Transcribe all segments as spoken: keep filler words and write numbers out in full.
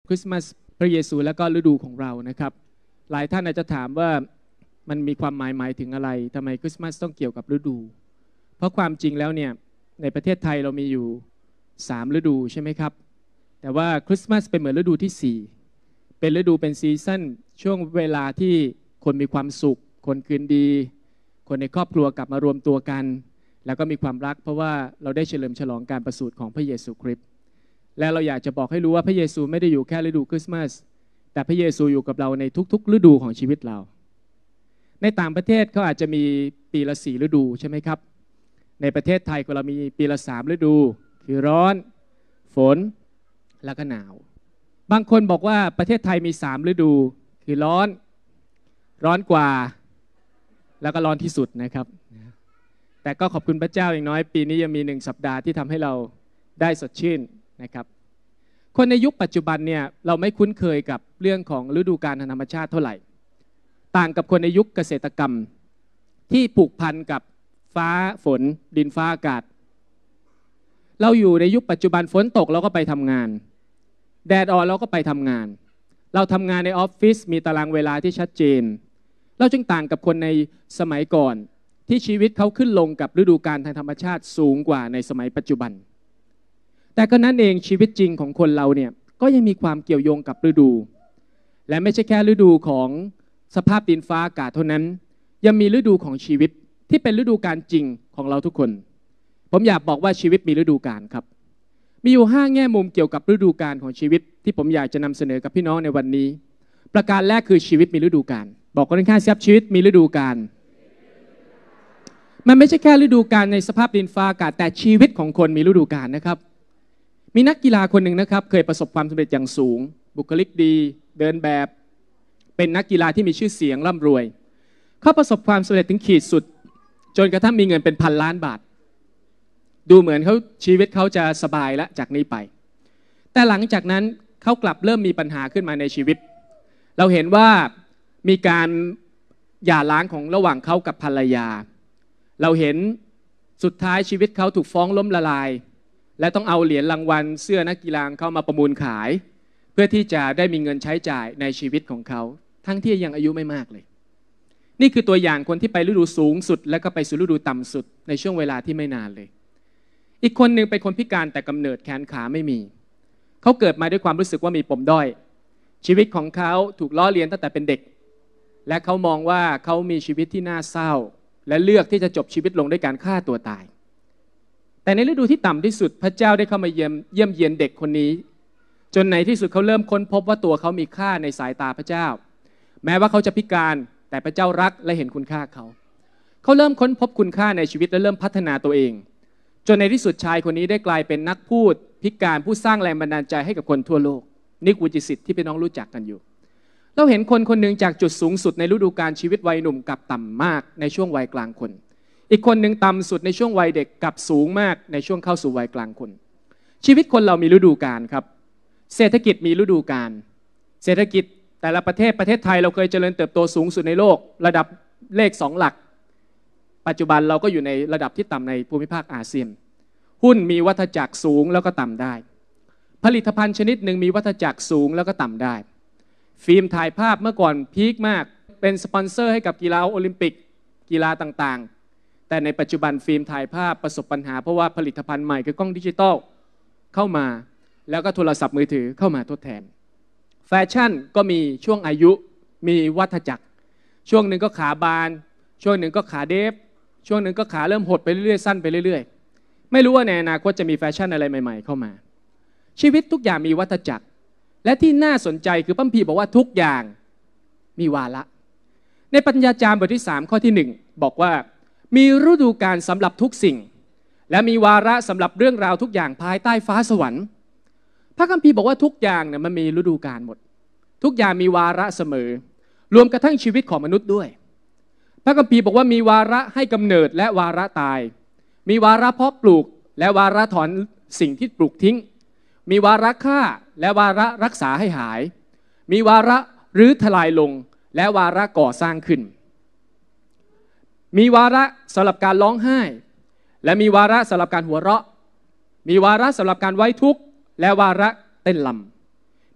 คริสต์มาสพระเยซูและก็ฤดูของเรานะครับหลายท่านอาจจะถามว่ามันมีความหมายหมายถึงอะไรทำไมคริสต์มาสต้องเกี่ยวกับฤดูเพราะความจริงแล้วเนี่ยในประเทศไทยเรามีอยู่สามฤดูใช่ไหมครับแต่ว่าคริสต์มาสเป็นเหมือนฤดูที่สี่เป็นฤดูเป็นซีซั่นช่วงเวลาที่คนมีความสุขคนคืนดีคนในครอบครัวกลับมารวมตัวกันแล้วก็มีความรักเพราะว่าเราได้เฉลิมฉลองการประสูติของพระเยซูคริสต์และเราอยากจะบอกให้รู้ว่าพระเยซูไม่ได้อยู่แค่ฤดูคริสต์มาสแต่พระเยซูอยู่กับเราในทุกๆฤดูของชีวิตเราในต่างประเทศเขาอาจจะมีปีละสี่ฤดูใช่ไหมครับในประเทศไทยเรามีปีละสามฤดูคือร้อนฝนแล้วก็หนาวบางคนบอกว่าประเทศไทยมีสามฤดูคือร้อนร้อนกว่าแล้วก็ร้อนที่สุดนะครับแต่ก็ขอบคุณพระเจ้าอย่างน้อยปีนี้ยังมีหนึ่งสัปดาห์ที่ทำให้เราได้สดชื่นนะครับคนในยุคปัจจุบันเนี่ยเราไม่คุ้นเคยกับเรื่องของฤดูกาลทางธรรมชาติเท่าไหร่ต่างกับคนในยุคเกษตรกรรมที่ผูกพันกับฟ้าฝนดินฟ้าอากาศเราอยู่ในยุคปัจจุบันฝนตกเราก็ไปทำงานแดดออกเราก็ไปทำงานเราทำงานในออฟฟิศมีตารางเวลาที่ชัดเจนเราจึงต่างกับคนในสมัยก่อนที่ชีวิตเขาขึ้นลงกับฤดูกาลทางธรรมชาติสูงกว่าในสมัยปัจจุบันแต่ก็นั้นเองชีวิตจริงของคนเราเนี่ยก็ยังมีความเกี่ยวโยงกับฤดูและไม่ใช่แค่ฤดูของสภาพดินฟ้าอากาศเท่านั้นยังมีฤดูของชีวิตที่เป็นฤดูกาลจริงของเราทุกคนผมอยากบอกว่าชีวิตมีฤดูกาลครับมีอยู่ห้าแง่มุมเกี่ยวกับฤดูกาลของชีวิตที่ผมอยากจะนำเสนอกับพี่น้องในวันนี้ประการแรกคือชีวิตมีฤดูกาลบอกคนข้างๆครับชีวิตมีฤดูกาลมันไม่ใช่แค่ฤดูกาลในสภาพดินฟ้าอากาศแต่ชีวิตของคนมีฤดูกาลนะครับมีนักกีฬาคนหนึ่งนะครับเคยประสบความสำเร็จอย่างสูงบุคลิกดีเดินแบบเป็นนักกีฬาที่มีชื่อเสียงร่ำรวยเขาประสบความสำเร็จถึงขีดสุดจนกระทั่งมีเงินเป็นพันล้านบาทดูเหมือนเขาชีวิตเขาจะสบายแล้วจากนี้ไปแต่หลังจากนั้นเขากลับเริ่มมีปัญหาขึ้นมาในชีวิตเราเห็นว่ามีการหย่าร้างของระหว่างเขากับภรรยาเราเห็นสุดท้ายชีวิตเขาถูกฟ้องล้มละลายและต้องเอาเหรียญรางวัลเสื้อนักกีฬาเข้ามาประมูลขายเพื่อที่จะได้มีเงินใช้จ่ายในชีวิตของเขาทั้งที่ยังอายุไม่มากเลยนี่คือตัวอย่างคนที่ไปฤดูสูงสุดแล้วก็ไปสู่ฤดูต่ำสุดในช่วงเวลาที่ไม่นานเลยอีกคนหนึ่งเป็นคนพิการแต่กำเนิดแขนขาไม่มีเขาเกิดมาด้วยความรู้สึกว่ามีปมด้อยชีวิตของเขาถูกล้อเลียนตั้งแต่เป็นเด็กและเขามองว่าเขามีชีวิตที่น่าเศร้าและเลือกที่จะจบชีวิตลงด้วยการฆ่าตัวตายแต่ในฤดูที่ต่ำที่สุดพระเจ้าได้เข้ามาเยี่ยมเยี่ยมเยียนเด็กคนนี้จนในที่สุดเขาเริ่มค้นพบว่าตัวเขามีค่าในสายตาพระเจ้าแม้ว่าเขาจะพิการแต่พระเจ้ารักและเห็นคุณค่าเขาเขาเริ่มค้นพบคุณค่าในชีวิตและเริ่มพัฒนาตัวเองจนในที่สุดชายคนนี้ได้กลายเป็นนักพูดพิการผู้สร้างแรงบันดาลใจให้กับคนทั่วโลกนิก วูจิสิทธิ์ที่พี่น้องรู้จักกันอยู่เราเห็นคนคนหนึ่งจากจุดสูงสุดในฤดูกาลชีวิตวัยหนุ่มกับต่ำมากในช่วงวัยกลางคนอีกคนหนึ่งต่ำสุดในช่วงวัยเด็กกับสูงมากในช่วงเข้าสู่วัยกลางคนชีวิตคนเรามีฤดูกาลครับเศรษฐกิจมีฤดูกาลเศรษฐกิจแต่ละประเทศประเทศไทยเราเคยเจริญเติบโตสูงสุดในโลกระดับเลขสองหลักปัจจุบันเราก็อยู่ในระดับที่ต่ำในภูมิภาคอาเซียนหุ้นมีวัฏจักรสูงแล้วก็ต่ำได้ผลิตภัณฑ์ชนิดหนึ่งมีวัฏจักรสูงแล้วก็ต่ำได้ฟิล์มถ่ายภาพเมื่อก่อนพีคมากเป็นสปอนเซอร์ให้กับกีฬาโอลิมปิกกีฬาต่างๆแต่ในปัจจุบันฟิล์มถ่ายภาพประสบปัญหาเพราะว่าผลิตภัณฑ์ใหม่คือกล้องดิจิตอลเข้ามาแล้วก็โทรศัพท์มือถือเข้ามาทดแทนแฟชั่นก็มีช่วงอายุมีวัฏจักรช่วงหนึ่งก็ขาบานช่วงหนึ่งก็ขาเดฟช่วงหนึ่งก็ขาเริ่มหดไปเรื่อยๆสั้นไปเรื่อยๆไม่รู้ว่าในอนาคตจะมีแฟชั่นอะไรใหม่ๆเข้ามาชีวิตทุกอย่างมีวัฏจักรและที่น่าสนใจคือพระคัมภีร์บอกว่าทุกอย่างมีวาระในปัญญาจารย์บทที่สามข้อที่หนึ่งบอกว่ามีฤดูกาลสำหรับทุกสิ่งและมีวาระสำหรับเรื่องราวทุกอย่างภายใต้ฟ้าสวรรค์พระคัมภีร์บอกว่าทุกอย่างเนี่ยมันมีฤดูกาลหมดทุกอย่างมีวาระเสมอรวมกระทั่งชีวิตของมนุษย์ด้วยพระคัมภีร์บอกว่ามีวาระให้กำเนิดและวาระตายมีวาระเพาะปลูกและวาระถอนสิ่งที่ปลูกทิ้งมีวาระฆ่าและวาระรักษาให้หายมีวาระรื้อทลายลงและวาระก่อสร้างขึ้นมีวาระสำหรับการร้องไห้และมีวาระสำหรับการหัวเราะมีวาระสำหรับการไว้ทุกข์และวาระเต้นรำ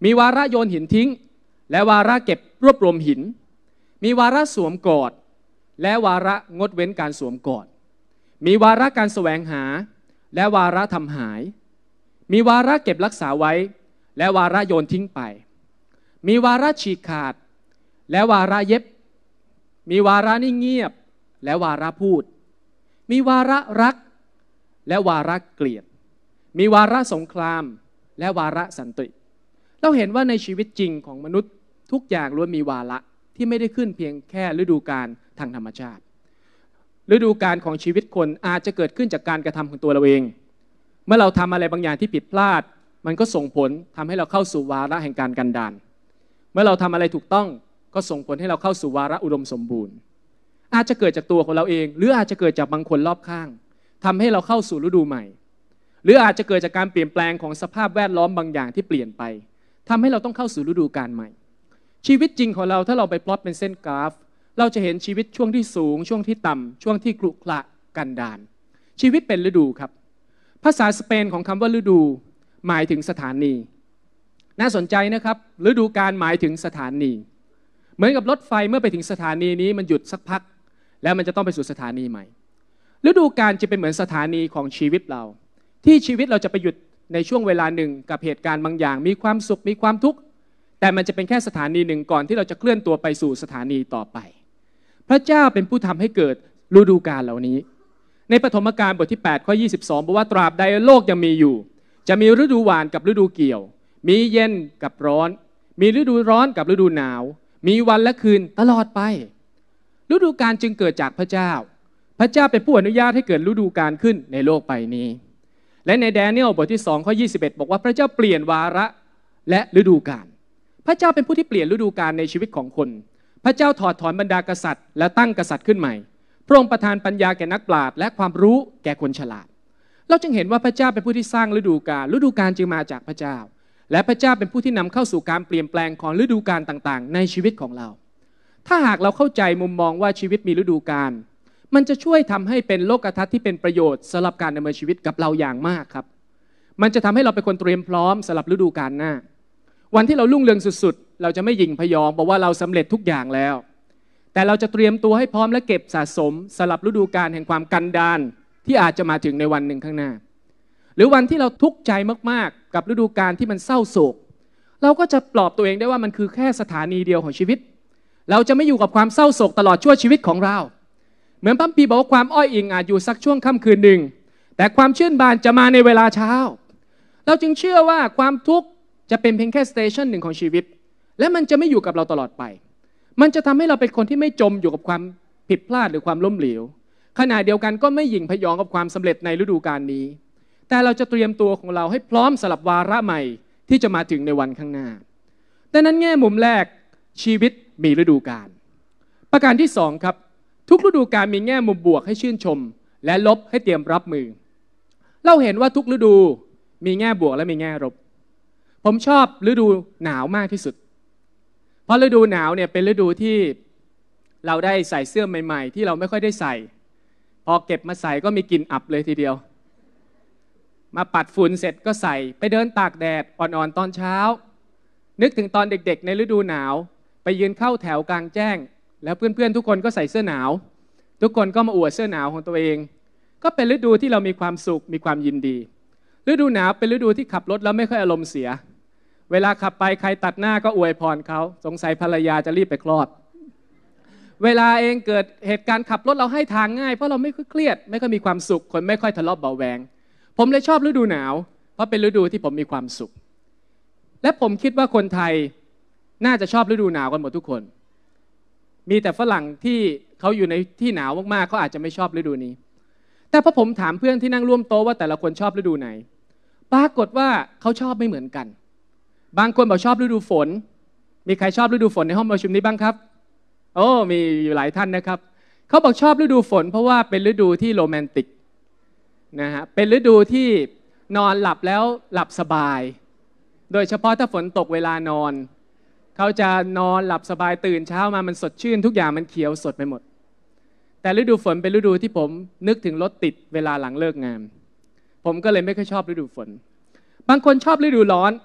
มีวาระโยนหินทิ้งและวาระเก็บรวบรวมหินมีวาระสวมกอดและวาระงดเว้นการสวมกอดมีวาระการแสวงหาและวาระทำหายมีวาระเก็บรักษาไว้และวาระโยนทิ้งไปมีวาระฉีกขาดและวาระเย็บมีวาระนิ่งเงียบและวาระพูดมีวาระรักและวาระเกลียดมีวาระสงครามและวาระสันติเราเห็นว่าในชีวิตจริงของมนุษย์ทุกอย่างล้วนมีวาระที่ไม่ได้ขึ้นเพียงแค่ฤดูกาลทางธรรมชาติฤดูกาลของชีวิตคนอาจจะเกิดขึ้นจากการกระทำของตัวเราเองเมื่อเราทำอะไรบางอย่างที่ผิดพลาดมันก็ส่งผลทำให้เราเข้าสู่วาระแห่งการกันดารเมื่อเราทำอะไรถูกต้องก็ส่งผลให้เราเข้าสู่วาระอุดมสมบูรณ์อาจจะเกิดจากตัวของเราเองหรืออาจจะเกิดจากบางคนรอบข้างทำให้เราเข้าสู่ฤดูใหม่หรืออาจจะเกิดจากการเปลี่ยนแปลงของสภาพแวดล้อมบางอย่างที่เปลี่ยนไปทำให้เราต้องเข้าสู่ฤดูกาลใหม่ชีวิตจริงของเราถ้าเราไปพลอตเป็นเส้นกราฟเราจะเห็นชีวิตช่วงที่สูงช่วงที่ต่ำช่วงที่ขรุขระกันดารชีวิตเป็นฤดูครับภาษาสเปนของคำว่าฤดูหมายถึงสถานีน่าสนใจนะครับฤดูกาลหมายถึงสถานีเหมือนกับรถไฟเมื่อไปถึงสถานีนี้มันหยุดสักพักแล้วมันจะต้องไปสู่สถานีใหม่ฤดูกาลจะเป็นเหมือนสถานีของชีวิตเราที่ชีวิตเราจะไปหยุดในช่วงเวลาหนึ่งกับเหตุการณ์บางอย่างมีความสุขมีความทุกข์แต่มันจะเป็นแค่สถานีหนึ่งก่อนที่เราจะเคลื่อนตัวไปสู่สถานีต่อไปพระเจ้าเป็นผู้ทำให้เกิดฤดูกาลเหล่านี้ในปฐมกาลบทที่แปดข้อยี่สิบสองบอกว่าตราบใดโลกยังมีอยู่จะมีฤดูหวานกับฤดูเกี่ยวมีเย็นกับร้อนมีฤดูร้อนกับฤดูหนาวมีวันและคืนตลอดไปฤดูกาลจึงเกิดจากพระเจ้าพระเจ้าเป็นผู้อนุญาตให้เกิดฤดูกาลขึ้นในโลกใบนี้และในแดเนียลบทที่สองข้อยี่สิบเอ็ดบอกว่าพระเจ้าเปลี่ยนวาระและฤดูกาลพระเจ้าเป็นผู้ที่เปลี่ยนฤดูกาลในชีวิตของคนพระเจ้าถอดถอนบรรดากษัตริย์และตั้งกษัตริย์ขึ้นใหม่พระองค์ประทานปัญญาแก่นักปราชญ์และความรู้แก่คนฉลาดเราจึงเห็นว่าพระเจ้าเป็นผู้ที่สร้างฤดูกาลฤดูกาลจึงมาจากพระเจ้าและพระเจ้าเป็นผู้ที่นำเข้าสู่การเปลี่ยนแปลงของฤดูกาลต่างๆในชีวิตของเราถ้าหากเราเข้าใจมุมมองว่าชีวิตมีฤดูกาลมันจะช่วยทำให้เป็นโลกทัศน์ที่เป็นประโยชน์สำหรับการดำเนินชีวิตกับเราอย่างมากครับมันจะทำให้เราเป็นคนเตรียมพร้อมสำหรับฤดูกาลหน้าวันที่เรารุ่งเรืองสุดๆเราจะไม่หยิ่งพยองบอกว่าเราสำเร็จทุกอย่างแล้วแต่เราจะเตรียมตัวให้พร้อมและเก็บสะสมสำหรับฤดูกาลแห่งความกันดารที่อาจจะมาถึงในวันหนึ่งข้างหน้าหรือวันที่เราทุกข์ใจมากๆกับฤดูกาลที่มันเศร้าโศกเราก็จะปลอบตัวเองได้ว่ามันคือแค่สถานีเดียวของชีวิตเราจะไม่อยู่กับความเศร้าโศกตลอดชั่วชีวิตของเราเหมือนพระคัมภีร์บอกว่าความอ้อยอิงอาจอยู่สักช่วงค่ำคืนหนึ่งแต่ความชื่นบานจะมาในเวลาเช้าเราจึงเชื่อว่าความทุกข์จะเป็นเพียงแค่สเตชันหนึ่งของชีวิตและมันจะไม่อยู่กับเราตลอดไปมันจะทำให้เราเป็นคนที่ไม่จมอยู่กับความผิดพลาดหรือความล้มเหลวขณะเดียวกันก็ไม่หยิ่งพยองกับความสำเร็จในฤดูกาลนี้แต่เราจะเตรียมตัวของเราให้พร้อมสำหรับวาระใหม่ที่จะมาถึงในวันข้างหน้าดังนั้นแง่มุมแรกชีวิตมีฤดูกาลประการที่สองครับทุกฤดูกาลมีแง่มุมบวกให้ชื่นชมและลบให้เตรียมรับมือเราเห็นว่าทุกฤดูมีแง่บวกและมีแง่ลบผมชอบฤดูหนาวมากที่สุดเพราะฤดูหนาวเนี่ยเป็นฤดูที่เราได้ใส่เสื้อใหม่ๆที่เราไม่ค่อยได้ใส่พอเก็บมาใส่ก็มีกลิ่นอับเลยทีเดียวมาปัดฝุ่นเสร็จก็ใส่ไปเดินตากแดดอ่อนๆตอนเช้านึกถึงตอนเด็กๆในฤดูหนาวไปยืนเข้าแถวกลางแจ้งแล้วเพื่อนๆทุกคนก็ใส่เสื้อหนาวทุกคนก็มาอวดเสื้อหนาวของตัวเองก็เป็นฤดูที่เรามีความสุขมีความยินดีฤดูหนาวเป็นฤดูที่ขับรถแล้วไม่ค่อยอารมณ์เสียเวลาขับไปใครตัดหน้าก็อวยพรเขาสงสัยภรรยาจะรีบไปคลอดเวลาเองเกิดเหตุการณ์ขับรถเราให้ทางง่ายเพราะเราไม่ค่อยเครียดไม่ค่อยมีความสุขคนไม่ค่อยทะเลาะเบาแวงผมเลยชอบฤดูหนาวเพราะเป็นฤดูที่ผมมีความสุขและผมคิดว่าคนไทยน่าจะชอบฤดูหนาวกันหมดทุกคนมีแต่ฝรั่งที่เขาอยู่ในที่หนาวมากๆเขาอาจจะไม่ชอบฤดูนี้แต่พอผมถามเพื่อนที่นั่งร่วมโต๊ะว่าแต่ละคนชอบฤดูไหนปรากฏว่าเขาชอบไม่เหมือนกันบางคนบอกชอบฤดูฝนมีใครชอบฤดูฝนในห้องประชุมนี้บ้างครับโอ้มีอยู่หลายท่านนะครับเขาบอกชอบฤดูฝนเพราะว่าเป็นฤดูที่โรแมนติกนะฮะเป็นฤดูที่นอนหลับแล้วหลับสบายโดยเฉพาะถ้าฝนตกเวลานอนเขาจะนอนหลับสบายตื่นเช้ามามันสดชื่นทุกอย่างมันเขียวสดไปหมดแต่ฤดูฝนเป็นฤดูที่ผมนึกถึงรถติดเวลาหลังเลิกงานผมก็เลยไม่ค่อยชอบฤดูฝนบางคนชอบฤดูร้อน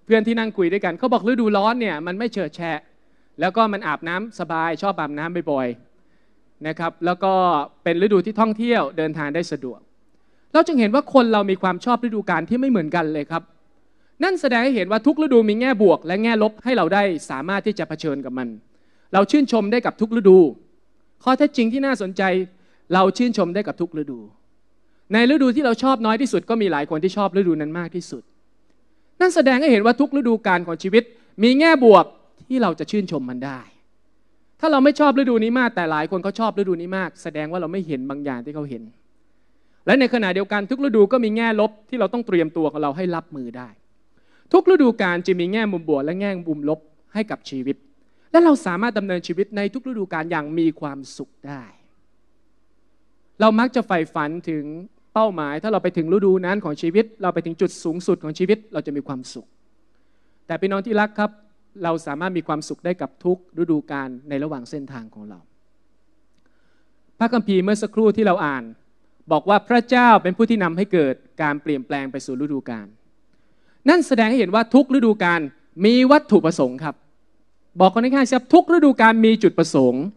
เพื่อนที่นั่งคุยด้วยกันเขาบอกฤดูร้อนเนี่ยมันไม่เฉอะแฉะแล้วก็มันอาบน้ำสบายชอบอาบน้ำบ่อยๆนะครับแล้วก็เป็นฤดูที่ท่องเที่ยวเดินทางได้สะดวกเราจึงเห็นว่าคนเรามีความชอบฤดูกาลที่ไม่เหมือนกันเลยครับนั่นแสดงให้เห็นว่าทุกฤดูมีแง่บวกและแง่ลบให้เราได้สามารถที่จะเผชิญกับมันเราชื่นชมได้กับทุกฤดูข้อเท็จจริงที่น่าสนใจเราชื่นชมได้กับทุกฤดูในฤดูที่เราชอบน้อยที่สุดก็มีหลายคนที่ชอบฤดูนั้นมากที่สุดนั่นแสดงให้เห็นว่าทุกฤดูกาลของชีวิตมีแง่บวกที่เราจะชื่นชมมันได้ถ้าเราไม่ชอบฤดูนี้มากแต่หลายคนเขาชอบฤดูนี้มากแสดงว่าเราไม่เห็นบางอย่างที่เขาเห็นและในขณะเดียวกันทุกฤดูก็มีแง่ลบที่เราต้องเตรียมตัวของเราให้รับมือได้ทุกฤดูกาลจะมีแง่มุมบวกและแง่มุมลบให้กับชีวิตและเราสามารถดำเนินชีวิตในทุกฤดูกาลอย่างมีความสุขได้เรามักจะใฝ่ฝันถึงเป้าหมายถ้าเราไปถึงฤดูนั้นของชีวิตเราไปถึงจุดสูงสุดของชีวิตเราจะมีความสุขแต่พี่น้องที่รักครับเราสามารถมีความสุขได้กับทุกฤดูกาลในระหว่างเส้นทางของเราพระคัมภีร์เมื่อสักครู่ที่เราอ่านบอกว่าพระเจ้าเป็นผู้ที่นำให้เกิดการเปลี่ยนแปลงไปสู่ฤดูกาลนั่นแสดงให้เห็นว่าทุกฤดูกาลมีวัตถุประสงค์ครับบอกคนง่ายๆครับทุกฤดูกาลมีจุดประสงค์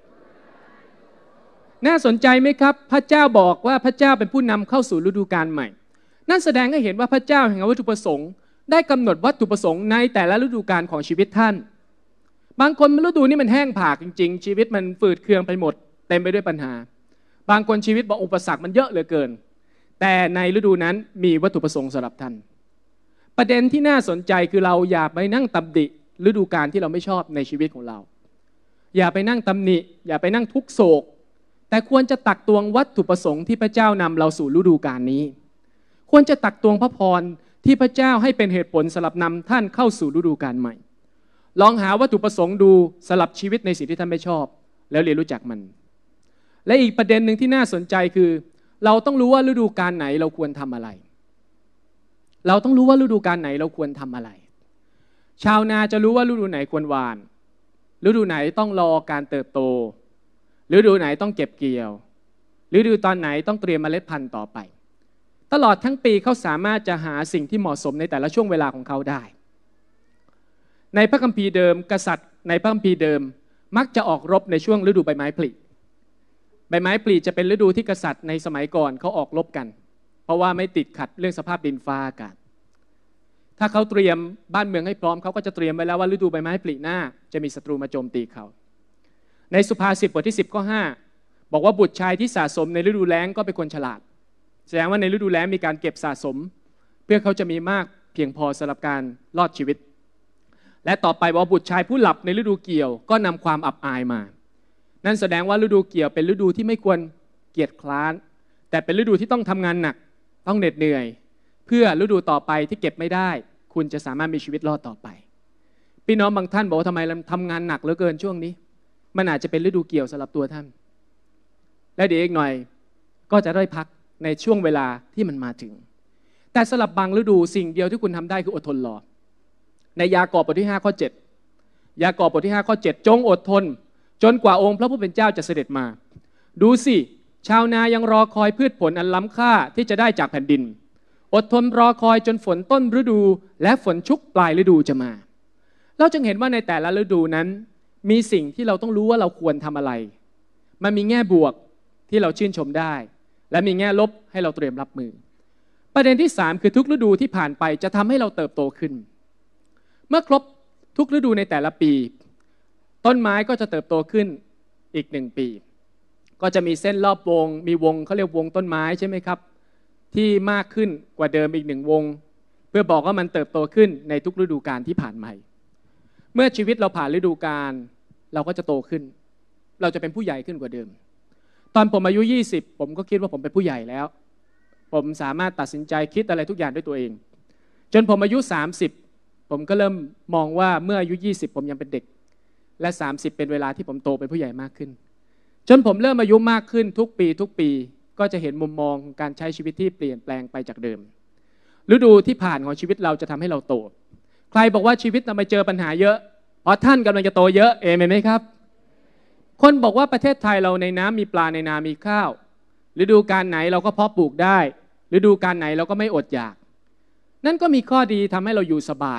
น่าสนใจไหมครับพระเจ้าบอกว่าพระเจ้าเป็นผู้นำเข้าสู่ฤดูกาลใหม่นั่นแสดงให้เห็นว่าพระเจ้าแห่งวัตถุประสงค์ได้กำหนดวัตถุประสงค์ในแต่ละฤดูกาลของชีวิตท่านบางคนฤดูนี้มันแห้งผากจริงๆชีวิตมันฝืดเคืองไปหมดเต็มไปด้วยปัญหาบางคนชีวิตบอกอุปสรรคมันเยอะเหลือเกินแต่ในฤดูนั้นมีวัตถุประสงค์สำหรับท่านประเด็นที่น่าสนใจคือเราอย่าไปนั่งตำหนิฤดูกาลที่เราไม่ชอบในชีวิตของเราอย่าไปนั่งตำหนิอย่าไปนั่งทุกโศกแต่ควรจะตักตวงวัตถุประสงค์ที่พระเจ้านำเราสู่ฤดูกาลนี้ควรจะตักตวงพระพรที่พระเจ้าให้เป็นเหตุผลสำหรับนำท่านเข้าสู่ฤดูกาลใหม่ลองหาวัตถุประสงค์ดูสลับชีวิตในสิ่งที่ท่านไม่ชอบแล้วเรียนรู้จักมันและอีกประเด็นหนึ่งที่น่าสนใจคือเราต้องรู้ว่าฤดูกาลไหนเราควรทำอะไรเราต้องรู้ว่าฤดูกาลไหนเราควรทำอะไรชาวนาจะรู้ว่าฤดูไหนควรหว่านฤดูไหนต้องรอการเติบโตฤดูไหนต้องเก็บเกี่ยวฤดูตอนไหนต้องเตรียมเมล็ดพันธุ์ต่อไปตลอดทั้งปีเขาสามารถจะหาสิ่งที่เหมาะสมในแต่ละช่วงเวลาของเขาได้ในพระคัมภีร์เดิมกษัตริย์ในพระคัมภีร์เดิมมักจะออกรบในช่วงฤดูใบไม้ผลิใบไม้ผลิจะเป็นฤดูที่กษัตริย์ในสมัยก่อนเขาออกรบกันเพราะว่าไม่ติดขัดเรื่องสภาพดินฟ้าอากาศถ้าเขาเตรียมบ้านเมืองให้พร้อมเขาก็จะเตรียมไว้แล้วว่าฤดูใบไม้ผลิหน้าจะมีศัตรูมาโจมตีเขาในสุภาษิตบทที่สิบข้อห้าบอกว่าบุตรชายที่สะสมในฤดูแล้งก็เป็นคนฉลาดแสดงว่าในฤดูแล้งมีการเก็บสะสมเพื่อเขาจะมีมากเพียงพอสำหรับการรอดชีวิตและต่อไปว่าบุตรชายผู้หลับในฤดูเกี่ยวก็นำความอับอายมานั่นแสดงว่าฤดูเกี่ยวเป็นฤดูที่ไม่ควรเกียจคร้านแต่เป็นฤดูที่ต้องทำงานหนักต้องเหน็ดเหนื่อยเพื่อฤดูต่อไปที่เก็บไม่ได้คุณจะสามารถมีชีวิตรอดต่อไปพี่น้องบางท่านบอกว่าทำไมเราทำงานหนักเหลือเกินช่วงนี้มันอาจจะเป็นฤดูเกี่ยวสำหรับตัวท่านและเดี๋ยวอีกหน่อยก็จะได้พักในช่วงเวลาที่มันมาถึงแต่สำหรับบางฤดูสิ่งเดียวที่คุณทำได้คืออดทนรอในยากอบบทที่ห้าข้อเจ็ดยากอบบทที่ห้าข้อเจ็ดจงอดทนจนกว่าองค์พระผู้เป็นเจ้าจะเสด็จมาดูสิชาวนายังรอคอยพืชผลอันล้ำค่าที่จะได้จากแผ่นดินอดทนรอคอยจนฝนต้นฤดูและฝนชุกปลายฤดูจะมาเราจึงเห็นว่าในแต่ละฤดูนั้นมีสิ่งที่เราต้องรู้ว่าเราควรทำอะไรมันมีแง่บวกที่เราชื่นชมได้และมีแง่ลบให้เราเตรียมรับมือประเด็นที่สามคือทุกฤดูที่ผ่านไปจะทำให้เราเติบโตขึ้นเมื่อครบทุกฤดูในแต่ละปีต้นไม้ก็จะเติบโตขึ้นอีกหนึ่งปีก็จะมีเส้นรอบวงมีวงเขาเรียกวงต้นไม้ใช่ไหมครับที่มากขึ้นกว่าเดิมอีกหนึ่งวงเพื่อบอกว่ามันเติบโตขึ้นในทุกฤดูกาลที่ผ่านมาเมื่อชีวิตเราผ่านฤดูกาลเราก็จะโตขึ้นเราจะเป็นผู้ใหญ่ขึ้นกว่าเดิมตอนผมอายุยี่สิบผมก็คิดว่าผมเป็นผู้ใหญ่แล้วผมสามารถตัดสินใจคิดอะไรทุกอย่างด้วยตัวเองจนผมอายุสามสิบผมก็เริ่มมองว่าเมื่ออายุยี่สิบผมยังเป็นเด็กและสามสิบเป็นเวลาที่ผมโตเป็นผู้ใหญ่มากขึ้นจนผมเริ่มอายุมากขึ้นทุกปีทุกปีก็จะเห็นมุมมองของการใช้ชีวิตที่เปลี่ยนแปลงไปจากเดิมฤดูที่ผ่านของชีวิตเราจะทำให้เราโตใครบอกว่าชีวิตเราไปเจอปัญหาเยอะเพราะท่านกำลังจะโตเยอะเอเมนไหมครับคนบอกว่าประเทศไทยเราในน้ำมีปลาในนามีข้าวฤดูกาลไหนเราก็เพาะปลูกได้ฤดูกาลไหนเราก็ไม่อดอยากนั่นก็มีข้อดีทำให้เราอยู่สบาย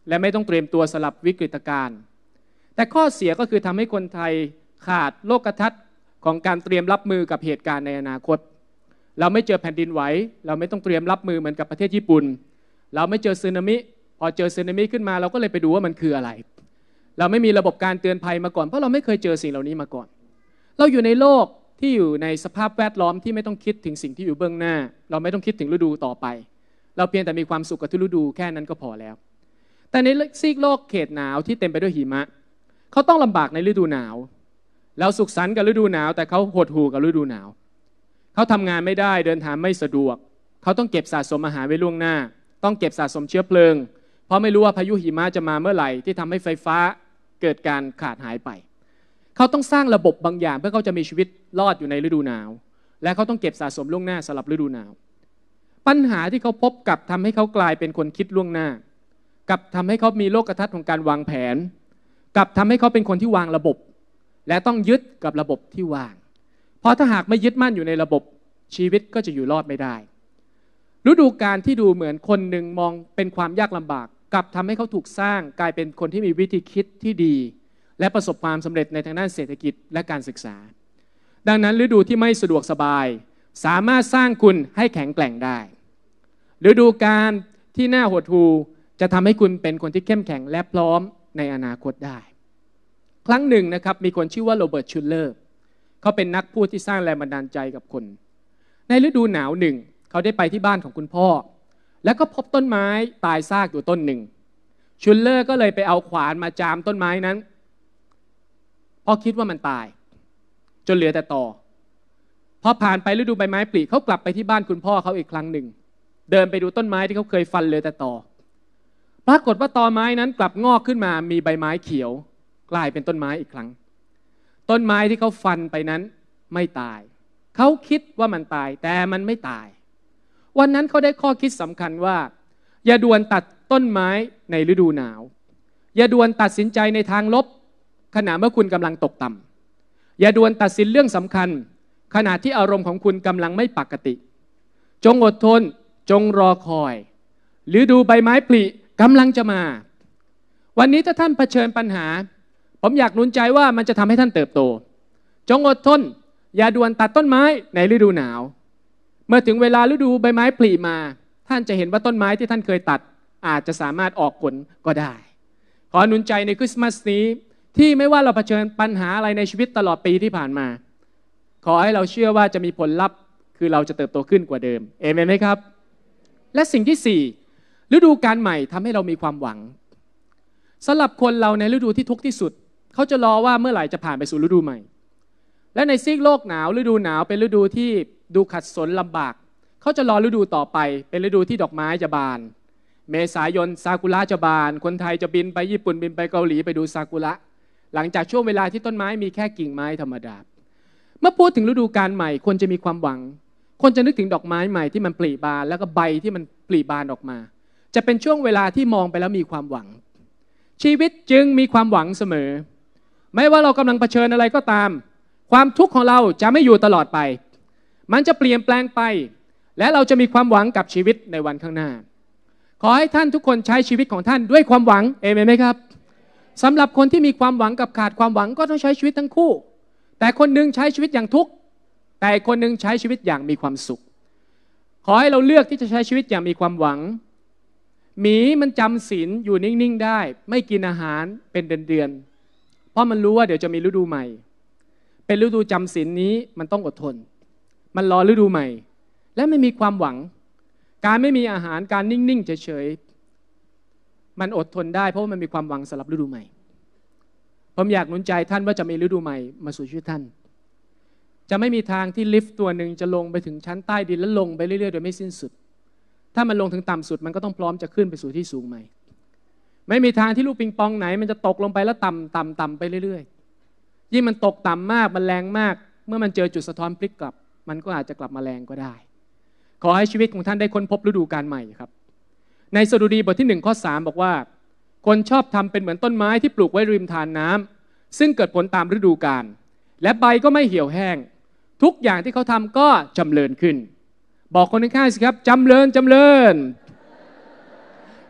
และไม่ต้องเตรียมตัวสำหรับวิกฤตการณ์แต่ข้อเสียก็คือทำให้คนไทยขาดโลกทัศน์ของการเตรียมรับมือกับเหตุการณ์ในอนาคตเราไม่เจอแผ่นดินไหวเราไม่ต้องเตรียมรับมือเหมือนกับประเทศญี่ปุ่นเราไม่เจอสึนามิพอเจอสึนามิขึ้นมาเราก็เลยไปดูว่ามันคืออะไรเราไม่มีระบบการเตือนภัยมาก่อนเพราะเราไม่เคยเจอสิ่งเหล่านี้มาก่อนเราอยู่ในโลกที่อยู่ในสภาพแวดล้อมที่ไม่ต้องคิดถึงสิ่งที่อยู่เบื้องหน้าเราไม่ต้องคิดถึงฤดูต่อไปเราเพียงแต่มีความสุขกับทุกฤดูแค่นั้นก็พอแล้วแต่ในซีกโลกเขตหนาวที่เต็มไปด้วยหิมะเขาต้องลำบากในฤดูหนาวเราสุขสันต์กับฤดูหนาวแต่เขาหดหู่กับฤดูหนาวเขาทำงานไม่ได้เดินทางไม่สะดวกเขาต้องเก็บสะสมอาหารไว้ล่วงหน้าต้องเก็บสะสมเชื้อเพลิงเพราะไม่รู้ว่าพายุหิมะจะมาเมื่อไหร่ที่ทำให้ไฟฟ้าเกิดการขาดหายไปเขาต้องสร้างระบบบางอย่างเพื่อเขาจะมีชีวิตรอดอยู่ในฤดูหนาวและเขาต้องเก็บสะสมล่วงหน้าสำหรับฤดูหนาวปัญหาที่เขาพบกับทำให้เขากลายเป็นคนคิดล่วงหน้ากับทำให้เขามีโลกทัศน์ของการวางแผนกับทำให้เขาเป็นคนที่วางระบบและต้องยึดกับระบบที่วางเพราะถ้าหากไม่ยึดมั่นอยู่ในระบบชีวิตก็จะอยู่รอดไม่ได้ฤดูกาลที่ดูเหมือนคนหนึ่งมองเป็นความยากลำบากกลับทำให้เขาถูกสร้างกลายเป็นคนที่มีวิธีคิดที่ดีและประสบความสำเร็จในทางด้านเศรษฐกิจและการศึกษาดังนั้นฤดูที่ไม่สะดวกสบายสามารถสร้างคุณให้แข็งแกร่งได้ฤดูกาลที่น่าหดหู่จะทำให้คุณเป็นคนที่เข้มแข็งและพร้อมในอนาคตได้ครั้งหนึ่งนะครับมีคนชื่อว่าโรเบิร์ตชูเลอร์เขาเป็นนักพูดที่สร้างแรงบันดาลใจกับคนในฤดูหนาวหนึ่งเขาได้ไปที่บ้านของคุณพ่อแล้วก็พบต้นไม้ตายซากอยู่ต้นหนึ่งชูเลอร์ก็เลยไปเอาขวานมาจามต้นไม้นั้นเพราะคิดว่ามันตายจนเหลือแต่ตอพอผ่านไปฤดูใบไม้ผลิเขากลับไปที่บ้านคุณพ่อเขาอีกครั้งหนึ่งเดินไปดูต้นไม้ที่เขาเคยฟันเหลือแต่ตอปรากฏว่าตอไม้นั้นกลับงอกขึ้นมามีใบไม้เขียวกลายเป็นต้นไม้อีกครั้งต้นไม้ที่เขาฟันไปนั้นไม่ตายเขาคิดว่ามันตายแต่มันไม่ตายวันนั้นเขาได้ข้อคิดสำคัญว่าอย่าด่วนตัดต้นไม้ในฤดูหนาวอย่าด่วนตัดสินใจในทางลบขณะเมื่อคุณกำลังตกต่ำอย่าด่วนตัดสินเรื่องสำคัญขณะที่อารมณ์ของคุณกำลังไม่ปกติจงอดทนจงรอคอยฤดูใบไม้ผลิกำลังจะมาวันนี้ถ้าท่านเผชิญปัญหาผมอยากหนุนใจว่ามันจะทำให้ท่านเติบโตจงอดทนอย่าด่วนตัดต้นไม้ในฤดูหนาวเมื่อถึงเวลาฤดูใบไม้ผลิมาท่านจะเห็นว่าต้นไม้ที่ท่านเคยตัดอาจจะสามารถออกผลก็ได้ขอหนุนใจในคริสต์มาสนี้ที่ไม่ว่าเราเผชิญปัญหาอะไรในชีวิตตลอดปีที่ผ่านมาขอให้เราเชื่อว่าจะมีผลลัพธ์คือเราจะเติบโตขึ้นกว่าเดิมเอเมนไหมครับและสิ่งที่สี่ฤดูกาลใหม่ทำให้เรามีความหวังสำหรับคนเราในฤดูที่ทุกข์ที่สุดเขาจะรอว่าเมื่อไหร่จะผ่านไปสู่ฤดูใหม่และในซีกโลกหนาวฤดูหนาวเป็นฤดูที่ดูขัดสนลำบากเขาจะรอฤดูต่อไปเป็นฤดูที่ดอกไม้จะบานเมษายนซากุระจะบานคนไทยจะบินไปญี่ปุ่นบินไปเกาหลีไปดูซากุระหลังจากช่วงเวลาที่ต้นไม้มีแค่กิ่งไม้ธรรมดาเมื่อพูดถึงฤดูกาลใหม่คนจะมีความหวังคนจะนึกถึงดอกไม้ใหม่ที่มันปลิบานแล้วก็ใบที่มันปลิบานออกมาจะเป็นช่วงเวลาที่มองไปแล้วมีความหวังชีวิตจึงมีความหวังเสมอไม่ว่าเรากำลังเผชิญอะไรก็ตามความทุกข์ของเราจะไม่อยู่ตลอดไปมันจะเปลี่ยนแปลงไปและเราจะมีความหวังกับชีวิตในวันข้างหน้าขอให้ท่านทุกคนใช้ชีวิตของท่านด้วยความหวังเอเมนไหมครับสำหรับคนที่มีความหวังกับขาดความหวังก็ต้องใช้ชีวิตทั้งคู่แต่คนนึงใช้ชีวิตอย่างทุกข์แต่คนนึงใช้ชีวิตอย่างมีความสุขขอให้เราเลือกที่จะใช้ชีวิตอย่างมีความหวังหมีมันจำศีลอยู่นิ่งๆได้ไม่กินอาหารเป็นเดือนๆเพราะมันรู้ว่าเดี๋ยวจะมีฤดูใหม่เป็นฤดูจำศีลนี้มันต้องอดทนมันรอฤดูใหม่และไม่มีความหวังการไม่มีอาหารการนิ่งๆเฉยๆมันอดทนได้เพราะว่ามันมีความหวังสำหรับฤดูใหม่ผมอยากหนุนใจท่านว่าจะมีฤดูใหม่มาสู่ชีวิตท่านจะไม่มีทางที่ลิฟต์ตัวหนึ่งจะลงไปถึงชั้นใต้ดินแล้วลงไปเรื่อยๆโดยไม่สิ้นสุดถ้ามันลงถึงต่ำสุดมันก็ต้องพร้อมจะขึ้นไปสู่ที่สูงใหม่ไม่มีทางที่ลูกปิงปองไหนมันจะตกลงไปแล้วต่ำต่ำต่ำไปเรื่อยๆยิ่งมันตกต่ำมากมันแรงมากเมื่อมันเจอจุดสะท้อนพลิกกลับมันก็อาจจะกลับมาแรงก็ได้ขอให้ชีวิตของท่านได้ค้นพบฤดูกาลใหม่ครับในสดุดีบทที่หนึ่งข้อสามบอกว่าคนชอบทำเป็นเหมือนต้นไม้ที่ปลูกไว้ริมทานน้ำซึ่งเกิดผลตามฤดูกาลและใบก็ไม่เหี่ยวแห้งทุกอย่างที่เขาทำก็จำเริญขึ้นบอกคนข้างๆสิครับจำเริญจำเริญ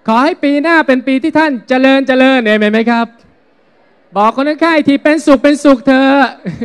ขอให้ปีหน้าเป็นปีที่ท่านเจริญเจริญเห็นไหมครับบอกคนข้างๆทีเป็นสุขเป็นสุขเถอะ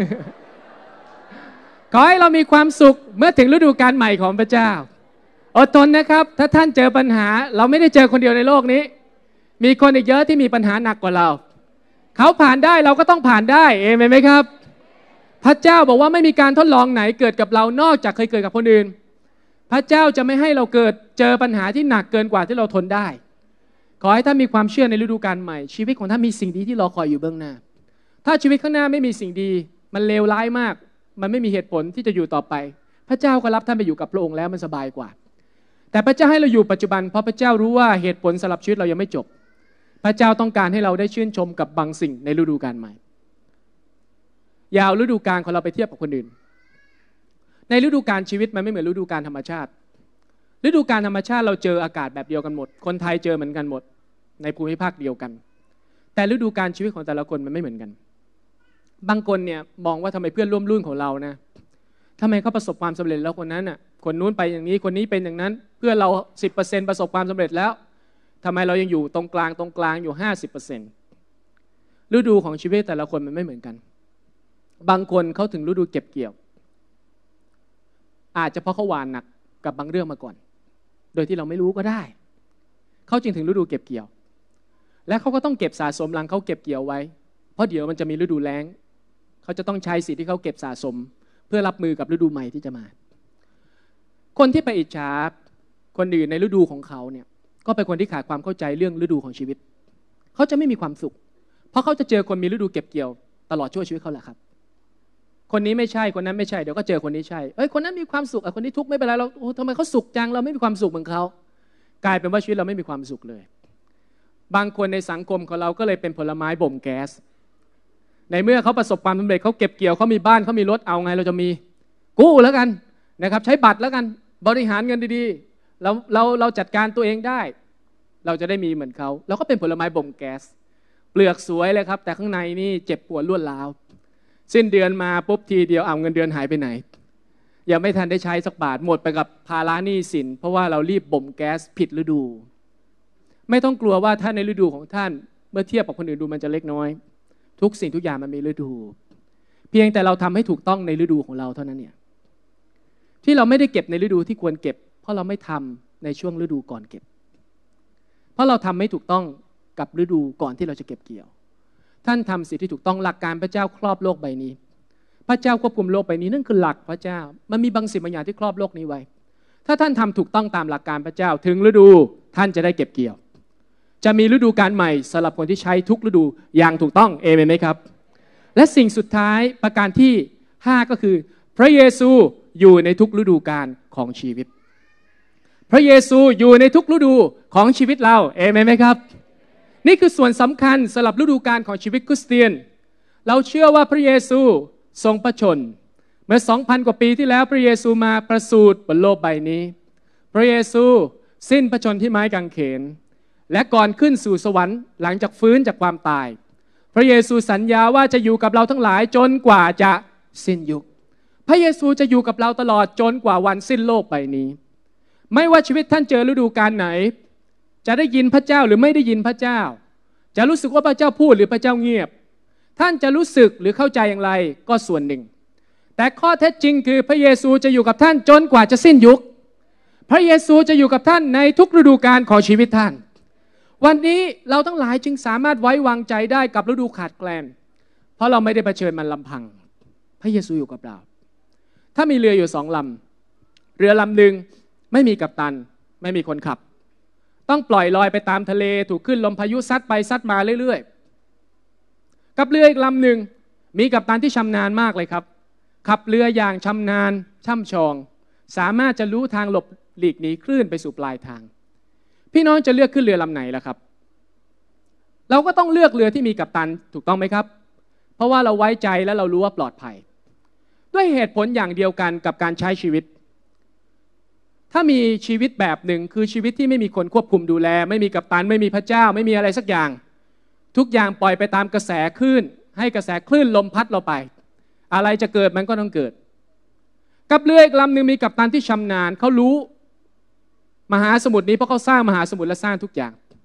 ขอให้เรามีความสุขเมื่อถึงฤดูกาลใหม่ของพระเจ้าอดทนนะครับถ้าท่านเจอปัญหาเราไม่ได้เจอคนเดียวในโลกนี้มีคนอีกเยอะที่มีปัญหาหนักกว่าเราเขาผ่านได้เราก็ต้องผ่านได้เองไหมครับพระเจ้าบอกว่าไม่มีการทดลองไหนเกิดกับเรานอกจากเคยเกิดกับคนอื่นพระเจ้าจะไม่ให้เราเกิดเจอปัญหาที่หนักเกินกว่าที่เราทนได้ขอให้ท่านมีความเชื่อในฤดูกาลใหม่ชีวิตของท่านมีสิ่งดีที่รอคอยอยู่เบื้องหน้าถ้าชีวิตข้างหน้าไม่มีสิ่งดีมันเลวร้ายมากมันไม่มีเหตุผลที่จะอยู่ต่อไปพระเจ้าก็รับท่านไปอยู่กับพระองค์แล้วมันสบายกว่าแต่พระเจ้าให้เราอยู่ปัจจุบันเพราะพระเจ้ารู้ว่าเหตุผลสำหรับชีวิตเรายังไม่จบพระเจ้าต้องการให้เราได้ชื่นชมกับบางสิ่งในฤดูกาลใหม่อย่าเอาฤดูกาลของเราไปเทียบกับคนอื่นในฤดูกาลชีวิตมันไม่เหมือนฤดูกาลธรรมชาติฤดูกาลธรรมชาติเราเจออากาศแบบเดียวกันหมดคนไทยเจอเหมือนกันหมดในภูมิภาคเดียวกันแต่ฤดูกาลชีวิตของแต่ละคนมันไม่เหมือนกันบางคนเนี่ยมองว่าทำไมเพื่อนร่วมรุ่นของเรานะทำไมเขาประสบความสำเร็จแล้วคนนั้นน่ะคนนู้นไปอย่างนี้คนนี้เป็นอย่างนั้นเพื่อนเรา สิบเปอร์เซ็นต์ ประสบความสำเร็จแล้วทำไมเรายังอยู่ตรงกลางตรงกลางอยู่ ห้าสิบเปอร์เซ็นต์ ฤดูของชีวิตแต่ละคนมันไม่เหมือนกันบางคนเขาถึงฤดูเก็บเกี่ยวอาจจะเพราะเขาหวานหนักกับบางเรื่องมาก่อนโดยที่เราไม่รู้ก็ได้เขาจึงถึงฤดูเก็บเกี่ยวและเขาก็ต้องเก็บสะสมหลังเขาเก็บเกี่ยวไว้เพราะเดี๋ยวมันจะมีฤดูแล้งเขาจะต้องใช้สิ่งที่เขาเก็บสะสมเพื่อรับมือกับฤดูใหม่ที่จะมาคนที่ไปอิจฉาคนอื่นในฤดูของเขาเนี่ยก็เป็นคนที่ขาดความเข้าใจเรื่องฤดูของชีวิตเขาจะไม่มีความสุขเพราะเขาจะเจอคนมีฤดูเก็บเกี่ยวตลอดชั่วชีวิตเขาแหละครับคนนี้ไม่ใช่คนนั้นไม่ใช่เดี๋ยวก็เจอคนนี้ใช่เอ้ยคนนั้นมีความสุขอ่ะคนนี้ทุกข์ไม่เป็นไรเราโอ้ทำไมเขาสุขจังเราไม่มีความสุขเหมือนเขากลายเป็นว่าชีวิตเราไม่มีความสุขเลยบางคนในสังคมของเราก็เลยเป็นผลไม้บ่มแก๊สในเมื่อเขาประสบความสำเร็จเขาเก็บเกี่ยวเขามีบ้านเขามีรถเอาไงเราจะมีกู้แล้วกันนะครับใช้บัตรแล้วกันบริหารเงินดีๆเราเราเราจัดการตัวเองได้เราจะได้มีเหมือนเขาเราก็เป็นผลไม้บ่มแก๊สเปลือกสวยเลยครับแต่ข้างในนี่เจ็บปวดรวดร้าวสิ้นเดือนมาปุ๊บทีเดียวเอาเงินเดือนหายไปไหนยังไม่ทันได้ใช้สักบาทหมดไปกับภาระหนี้สินเพราะว่าเรารีบบ่มแก๊สผิดฤดูไม่ต้องกลัวว่าถ้าในฤดูของท่านเมื่อเทียบกับคนอื่นดูมันจะเล็กน้อยทุกสิ่งทุกอย่างมันมีฤดูเพียงแต่เราทำให้ถูกต้องในฤดูของเราเท่านั้นเนี่ยที่เราไม่ได้เก็บในฤดูที่ควรเก็บเพราะเราไม่ทำในช่วงฤดูก่อนเก็บเพราะเราทำไม่ถูกต้องกับฤดูก่อนที่เราจะเก็บเกี่ยวท่านทำสิ่งที่ถูกต้องหลักการพระเจ้าครอบโลกใบนี้พระเจ้าควบคุมโลกใบนี้นั่นคือหลักพระเจ้ามันมีบางสิ่งบางอย่างที่ครอบโลกนี้ไว้ถ้าท่านทำถูกต้องตามหลักการพระเจ้าถึงฤดูท่านจะได้เก็บเกี่ยวจะมีฤดูกาลใหม่สำหรับคนที่ใช้ทุกฤดูอย่างถูกต้องเอเมนไหมครับและสิ่งสุดท้ายประการที่ห้าก็คือพระเยซูอยู่ในทุกฤดูกาลของชีวิตพระเยซูอยู่ในทุกฤดูของชีวิตเราเอเมนไหมครับนี่คือส่วนสำคัญสำหรับฤดูกาลของชีวิตคริสเตียนเราเชื่อว่าพระเยซูทรงพระชนเมื่อ สองพัน กว่าปีที่แล้วพระเยซูมาประสูติบนโลกใบนี้พระเยซูสิ้นพระชนที่ไม้กางเขนและก่อนขึ้นสู่สวรรค์หลังจากฟื้นจากความตายพระเยซูสัญญาว่าจะอยู่กับเราทั้งหลายจนกว่าจะสิ้นยุคพระเยซูจะอยู่กับเราตลอดจนกว่าวันสิ้นโลกใบนี้ไม่ว่าชีวิตท่านเจอฤดูกาลไหนจะได้ยินพระเจ้าหรือไม่ได้ยินพระเจ้าจะรู้สึกว่าพระเจ้าพูดหรือพระเจ้าเงียบท่านจะรู้สึกหรือเข้าใจอย่างไรก็ส่วนหนึ่งแต่ข้อเท็จจริงคือพระเยซูจะอยู่กับท่านจนกว่าจะสิ้นยุคพระเยซูจะอยู่กับท่านในทุกฤดูกาลของชีวิตท่านวันนี้เราทั้งหลายจึงสามารถไว้วางใจได้กับฤดูขาดแคลนเพราะเราไม่ได้เผชิญมันลำพังพระเยซูอยู่กับเราถ้ามีเรืออยู่สองลำเรือลำหนึ่งไม่มีกัปตันไม่มีคนขับต้องปล่อยลอยไปตามทะเลถูกขึ้นลมพายุซัดไปซัดมาเรื่อยๆกับเรืออีกลำหนึ่งมีกัปตันที่ชำนาญมากเลยครับขับเรืออย่างชำนาญช่ำชองสามารถจะรู้ทางหลบหลีกหนีคลื่นไปสู่ปลายทางพี่น้องจะเลือกขึ้นเรือลำไหนล่ะครับเราก็ต้องเลือกเรือที่มีกัปตันถูกต้องไหมครับเพราะว่าเราไว้ใจและเรารู้ว่าปลอดภัยด้วยเหตุผลอย่างเดียวกันกับการใช้ชีวิตถ้ามีชีวิตแบบหนึ่งคือชีวิตที่ไม่มีคนควบคุมดูแลไม่มีกัปตันไม่มีพระเจ้าไม่มีอะไรสักอย่างทุกอย่างปล่อยไปตามกระแสคลื่นให้กระแสคลื่นลมพัดเราไปอะไรจะเกิดมันก็ต้องเกิดกับเรืออีกลำหนึ่งมีกัปตันที่ชำนาญเขารู้มหาสมุทรนี้เพราะเขาสร้างมหาสมุทรและสร้างทุกอย่าง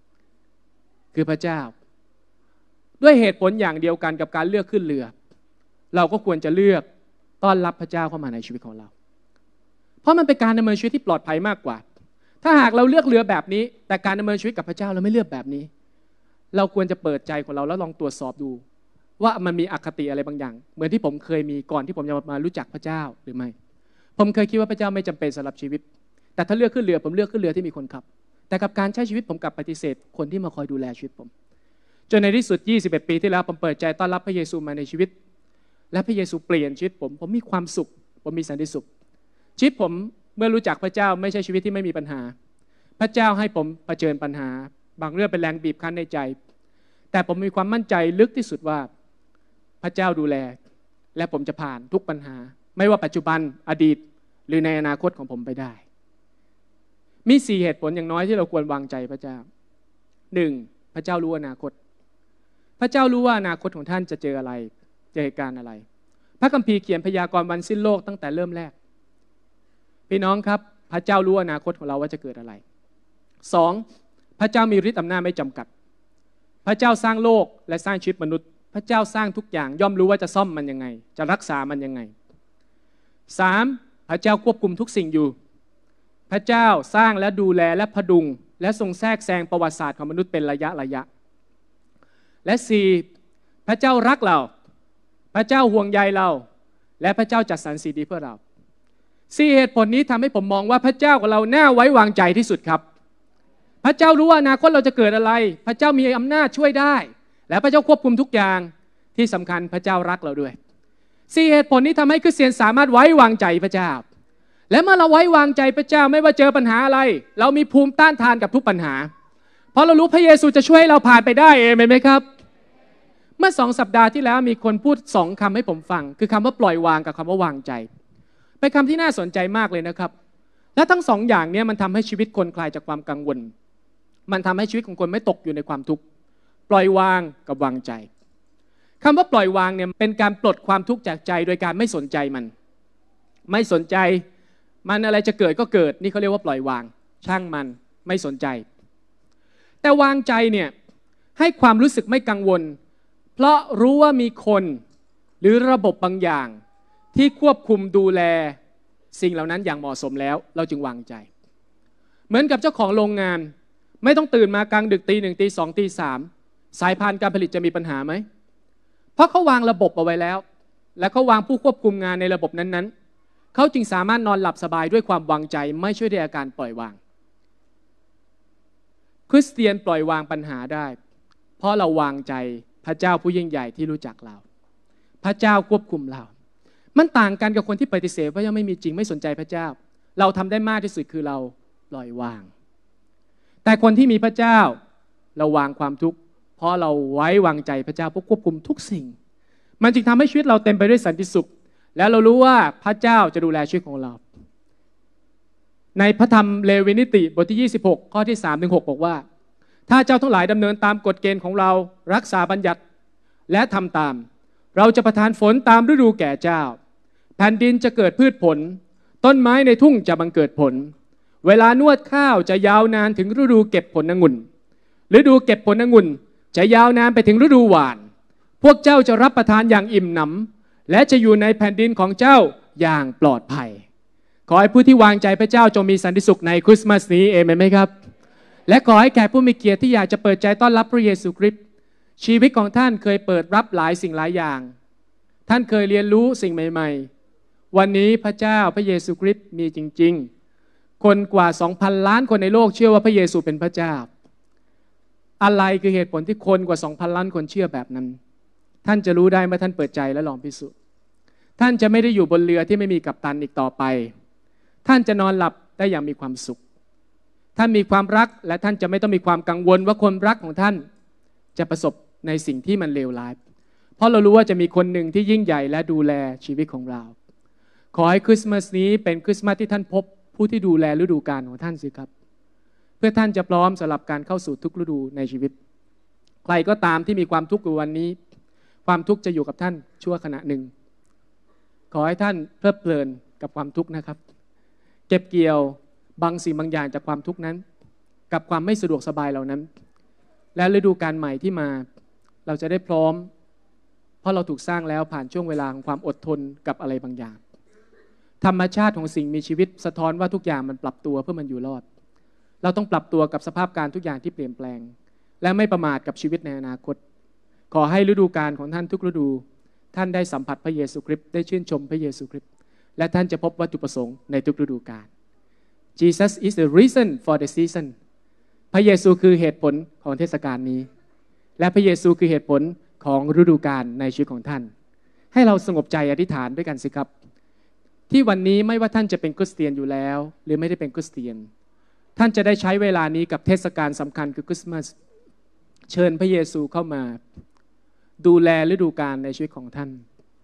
คือพระเจ้าด้วยเหตุผลอย่างเดียวกันกับการเลือกขึ้นเรือเราก็ควรจะเลือกต้อนรับพระเจ้าเข้ามาในชีวิตของเราเพราะมันเป็นการดำเนินชีวิตที่ปลอดภัยมากกว่าถ้าหากเราเลือกเรือแบบนี้แต่การดำเนินชีวิตกับพระเจ้าเราไม่เลือกแบบนี้เราควรจะเปิดใจของเราแล้วลองตรวจสอบดูว่ามันมีอคติอะไรบางอย่างเหมือนที่ผมเคยมีก่อนที่ผมจะมารู้จักพระเจ้าหรือไม่ผมเคยคิดว่าพระเจ้าไม่จำเป็นสำหรับชีวิตแต่ถ้าเลือกขึ้นเรือผมเลือกขึ้นเรือที่มีคนขับแต่กับการใช้ชีวิตผมกลับปฏิเสธคนที่มาคอยดูแลชีวิตผมจนในที่สุดยี่สิบเอ็ดปีที่แล้วผมเปิดใจต้อนรับพระเยซูมาในชีวิตและพระเยซูเปลี่ยนชีวิตผมผมมีความสุขผมมีสันติสุขชีวิตผมเมื่อรู้จักพระเจ้าไม่ใช่ชีวิตที่ไม่มีปัญหาพระเจ้าให้ผมเผชิญปัญหาบางเรื่องเป็นแรงบีบคั้นในใจแต่ผมมีความมั่นใจลึกที่สุดว่าพระเจ้าดูแลและผมจะผ่านทุกปัญหาไม่ว่าปัจจุบันอดีตหรือในอนาคตของผมไปได้มีสี่เหตุผลอย่างน้อยที่เราควรวางใจพระเจ้าหนึ่งพระเจ้ารู้อนาคตพระเจ้ารู้ว่าอนาคตของท่านจะเจออะไรเจอเหตุการณ์อะไรพระคัมภีร์เขียนพยากรณ์วันสิ้นโลกตั้งแต่เริ่มแรกพี่น้องครับพระเจ้ารู้อนาคตของเราว่าจะเกิดอะไรสองพระเจ้ามีฤทธิ์อำนาจไม่จำกัดพระเจ้าสร้างโลกและสร้างชีวิตมนุษย์พระเจ้าสร้างทุกอย่างย่อมรู้ว่าจะซ่อมมันยังไงจะรักษามันยังไงสามพระเจ้าควบคุมทุกสิ่งอยู่พระเจ้าสร้างและดูแลและพดุงและทรงแทรกแซงประวัติศาสตร์ของมนุษย์เป็นระยะระยะและสี่พระเจ้ารักเราพระเจ้าห่วงใยเราและพระเจ้าจัดสรรสิ่งดีเพื่อเราสี่เหตุผลนี้ทำให้ผมมองว่าพระเจ้าของเราน่าไว้วางใจที่สุดครับพระเจ้ารู้ว่าอนาคตเราจะเกิดอะไรพระเจ้ามีอำนาจช่วยได้และพระเจ้าควบคุมทุกอย่างที่สำคัญพระเจ้ารักเราด้วยสี่เหตุผลนี้ทำให้คริสเตียนสามารถไว้วางใจพระเจ้าและเมื่อเราไว้วางใจพระเจ้าไม่ว่าเจอปัญหาอะไรเรามีภูมิต้านทานกับทุกปัญหาเพราะเรารู้พระเยซูจะช่วยให้เราผ่านไปได้เองไหมครับเมื่อสองสัปดาห์ที่แล้วมีคนพูดสองคำให้ผมฟังคือคำว่าปล่อยวางกับคำว่าวางใจเป็นคำที่น่าสนใจมากเลยนะครับและทั้งสองอย่างนี้มันทำให้ชีวิตคนคลายจากความกังวลมันทำให้ชีวิตของคนไม่ตกอยู่ในความทุกข์ปล่อยวางกับวางใจคำว่าปล่อยวางเนี่ยเป็นการปลดความทุกข์จากใจโดยการไม่สนใจมันไม่สนใจมันอะไรจะเกิดก็เกิดนี่เขาเรียกว่าปล่อยวางช่างมันไม่สนใจแต่วางใจเนี่ยให้ความรู้สึกไม่กังวลเพราะรู้ว่ามีคนหรือระบบบางอย่างที่ควบคุมดูแลสิ่งเหล่านั้นอย่างเหมาะสมแล้วเราจึงวางใจเหมือนกับเจ้าของโรงงานไม่ต้องตื่นมากลางดึกตีหนึ่งตีสองตีสามสายพานการผลิตจะมีปัญหาไหมเพราะเขาวางระบบเอาไว้แล้วและเขาวางผู้ควบคุมงานในระบบนั้นๆเขาจึงสามารถนอนหลับสบายด้วยความวางใจไม่ช่วยด้วยอาการปล่อยวางคริสเตียนปล่อยวางปัญหาได้เพราะเราวางใจพระเจ้าผู้ยิ่งใหญ่ที่รู้จักเราพระเจ้าควบคุมเรามันต่างกันกับคนที่ปฏิเสธว่ายังไม่มีจริงไม่สนใจพระเจ้าเราทำได้มากที่สุดคือเราปล่อยวางแต่คนที่มีพระเจ้าเราวางความทุกข์เพราะเราไว้วางใจพระเจ้าผู้ควบคุมทุกสิ่งมันจึงทำให้ชีวิตเราเต็มไปด้วยสันติสุขแล้วเรารู้ว่าพระเจ้าจะดูแลชีวิตของเราในพระธรรมเลวีนิติบทที่ยี่สิบหกข้อที่สามถึงหกบอกว่าถ้าเจ้าทั้งหลายดำเนินตามกฎเกณฑ์ของเรารักษาบัญญัติและทำตามเราจะประทานฝนตามฤดูแก่เจ้าแผ่นดินจะเกิดพืชผลต้นไม้ในทุ่งจะบังเกิดผลเวลานวดข้าวจะยาวนานถึงฤดูเก็บผลองุ่นฤดูเก็บผลองุ่นจะยาวนานไปถึงฤดูหว่านพวกเจ้าจะรับประทานอย่างอิ่มหนำและจะอยู่ในแผ่นดินของเจ้าอย่างปลอดภัยขอให้ผู้ที่วางใจพระเจ้าจงมีสันติสุขในคริสต์มาสนี้เอเมนไหมครับและขอให้แขกผู้มีเกียรติที่อยากจะเปิดใจต้อนรับพระเยซูคริสต์ชีวิตของท่านเคยเปิดรับหลายสิ่งหลายอย่างท่านเคยเรียนรู้สิ่งใหม่ๆวันนี้พระเจ้าพระเยซูคริสต์มีจริงๆคนกว่า สองพัน ล้านคนในโลกเชื่อว่าพระเยซูเป็นพระเจ้าอะไรคือเหตุผลที่คนกว่า สองพัน ล้านคนเชื่อแบบนั้นท่านจะรู้ได้เมื่อท่านเปิดใจและลองพิสูจน์ท่านจะไม่ได้อยู่บนเรือที่ไม่มีกัปตันอีกต่อไปท่านจะนอนหลับได้อย่างมีความสุขท่านมีความรักและท่านจะไม่ต้องมีความกังวลว่าคนรักของท่านจะประสบในสิ่งที่มันเลวร้ายเพราะเรารู้ว่าจะมีคนหนึ่งที่ยิ่งใหญ่และดูแลชีวิตของเราขอให้คริสต์มาสนี้เป็นคริสต์มาสที่ท่านพบผู้ที่ดูแลฤดูกาลของท่านสิครับเพื่อท่านจะพร้อมสำหรับการเข้าสู่ทุกฤดูในชีวิตใครก็ตามที่มีความทุกข์ในวันนี้ความทุกข์จะอยู่กับท่านชั่วขณะหนึ่งขอให้ท่านเพลิดเพลินกับความทุกข์นะครับเก็บเกี่ยวบางสิ่งบางอย่างจากความทุกข์นั้นกับความไม่สะดวกสบายเหล่านั้นและฤดูกาลใหม่ที่มาเราจะได้พร้อมเพราะเราถูกสร้างแล้วผ่านช่วงเวลาของความอดทนกับอะไรบางอย่างธรรมชาติของสิ่งมีชีวิตสะท้อนว่าทุกอย่างมันปรับตัวเพื่อมันอยู่รอดเราต้องปรับตัวกับสภาพการทุกอย่างที่เปลี่ยนแปลงและไม่ประมาทกับชีวิตในอนาคตขอให้ฤดูกาลของท่านทุกฤดูท่านได้สัมผัสพระเยซูคริสต์ได้ชื่นชมพระเยซูคริสต์และท่านจะพบวัตถุประสงค์ในทุกฤดูกาล Jesus is the reason for the season พระเยซูคือเหตุผลของเทศกาลนี้และพระเยซูคือเหตุผลของฤดูกาลในชีวิตของท่านให้เราสงบใจอธิษฐานด้วยกันสิครับที่วันนี้ไม่ว่าท่านจะเป็นคริสเตียนอยู่แล้วหรือไม่ได้เป็นคริสเตียนท่านจะได้ใช้เวลานี้กับเทศกาลสำคัญคือคริสต์มาสเชิญพระเยซูเข้ามาดูแลฤดูกาลในชีวิตของท่าน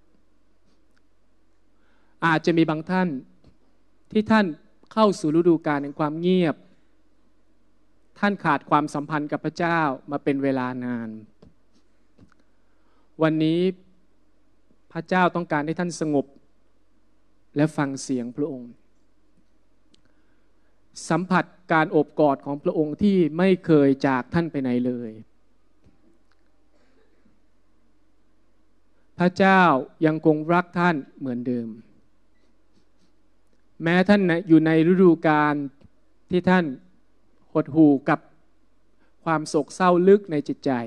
อาจจะมีบางท่านที่ท่านเข้าสู่ฤดูกาลแห่งความเงียบท่านขาดความสัมพันธ์กับพระเจ้ามาเป็นเวลานานวันนี้พระเจ้าต้องการให้ท่านสงบและฟังเสียงพระองค์สัมผัสการโอบกอดของพระองค์ที่ไม่เคยจากท่านไปไหนเลยพระเจ้ายังคงรักท่านเหมือนเดิมแม้ท่านอยู่ในฤดูกาลที่ท่านหดหู่กับความโศกเศร้าลึกในจิตใจ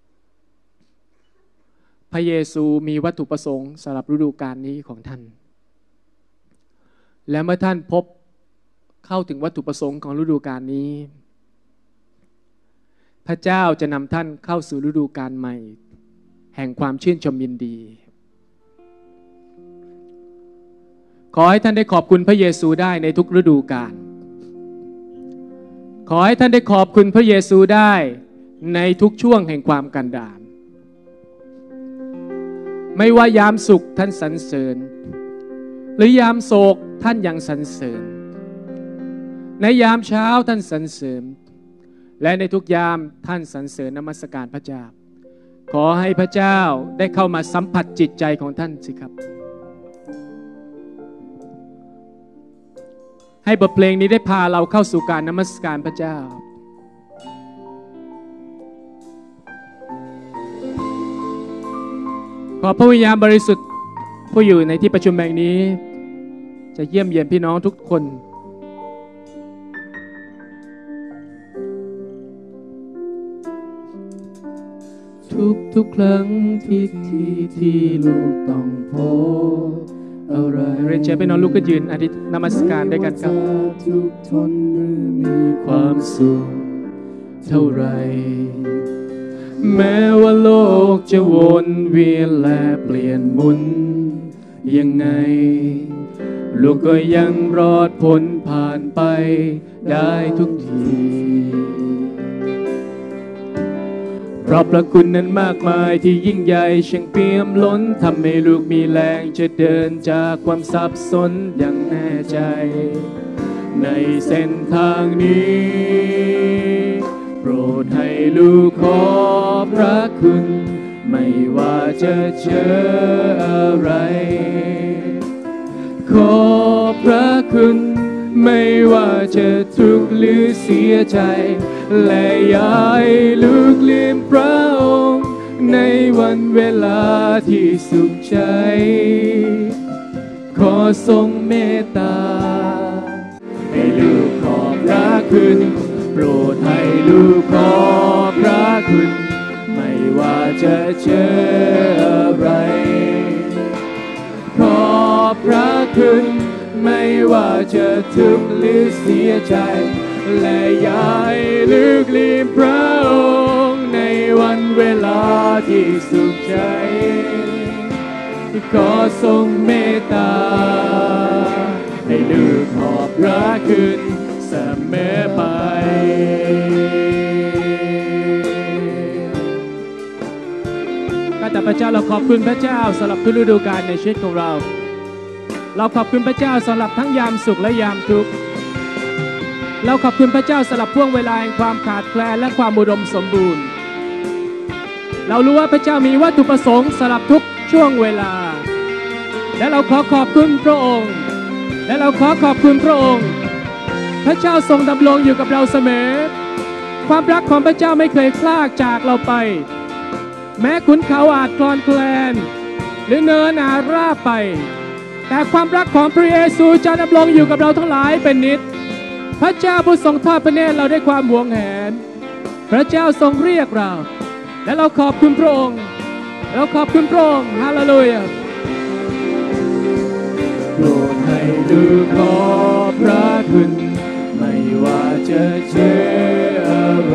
พระเยซูมีวัตถุประสงค์สำหรับฤดูกาลนี้ของท่านและเมื่อท่านพบเข้าถึงวัตถุประสงค์ของฤดูกาลนี้พระเจ้าจะนำท่านเข้าสู่ฤดูกาลใหม่แห่งความชื่นชมยินดีขอให้ท่านได้ขอบคุณพระเยซูได้ในทุกฤดูกาลขอให้ท่านได้ขอบคุณพระเยซูได้ในทุกช่วงแห่งความกันดารไม่ว่ายามสุขท่านสรรเสริญหรือยามโศกท่านยังสรรเสริญในยามเช้าท่านสรรเสริญและในทุกยามท่านสรรเสริญนมัสการพระเจ้าขอให้พระเจ้าได้เข้ามาสัมผัสจิตใจของท่านสิครับให้บทเพลงนี้ได้พาเราเข้าสู่การนมัสการพระเจ้าขอพระวิญญาณบริสุทธิ์ผู้อยู่ในที่ประชุมแห่งนี้จะเยี่ยมเยียนพี่น้องทุกคนทุกทุกครั้งที่ที่ที่ลูกต้องพบอะไรเรียนเชิญพี่น้องลุกขึ้นยืนอธิษฐานนมัสการด้วยกันครับทุกทนหรือมีความสุขเท่าไรแม้ว่าโลกจะวนเวียนและเปลี่ยนหมุนยังไงลูกก็ยังรอดพ้นผ่านไปได้ทุกทีเพราะพระคุณนั้นมากมายที่ยิ่งใหญ่ช่างเปี่ยมล้นทำให้ลูกมีแรงจะเดินจากความสับสนอย่างแน่ใจในเส้นทางนี้โปรดให้ลูกขอบพระคุณไม่ว่าจะเจออะไรขอบพระคุณไม่ว่าจะทุกข์หรือเสียใจและอย่าให้ลูกลืมพระองค์ในวันเวลาที่สุขใจขอทรงเมตตาให้ลูกขอบพระคุณโปรดให้ลูกขอบพระคุณไม่ว่าจะเจออะไรขอบพระคุณไม่ว่าจะทุกข์หรือเสียใจและอย่าให้ลูกลืมพระองค์ในวันเวลาที่สุขใจขอทรงเมตตาให้ลูกขอบพระคุณเสมอไปข้าแต่พระเจ้าเราขอบคุณพระเจ้าสำหรับทุกฤดูกาลในชีวิตของเราเราขอบคุณพระเจ้าสำหรับทั้งยามสุขและยามทุกข์เราขอบคุณพระเจ้าสำหรับช่วงเวลาแห่งความขาดแคลนและความอุดมสมบูรณ์เรารู้ว่าพระเจ้ามีวัตถุประสงค์สำหรับทุกช่วงเวลาและเราขอขอบคุณพระองค์และเราขอขอบคุณพระองค์พระเจ้าทรงดำรงอยู่กับเราเสมอความรักของพระเจ้าไม่เคยคลากจากเราไปแม้ขุนเขาอาจคลอนแคลนหรือเนินอาจราบไปแต่ความรักของพระเยซูจะดำรงอยู่กับเราทั้งหลายเป็นนิจพระเจ้าผู้ทรงทอดพระเนตรเราด้วยความหวงแหนพระเจ้าทรงเรียกเราและเราขอบคุณพระองค์เราขอบคุณพระองค์ฮาเลลูยาโปรดให้ดูขอบพระคุณไม่ว่าจะเจออะไร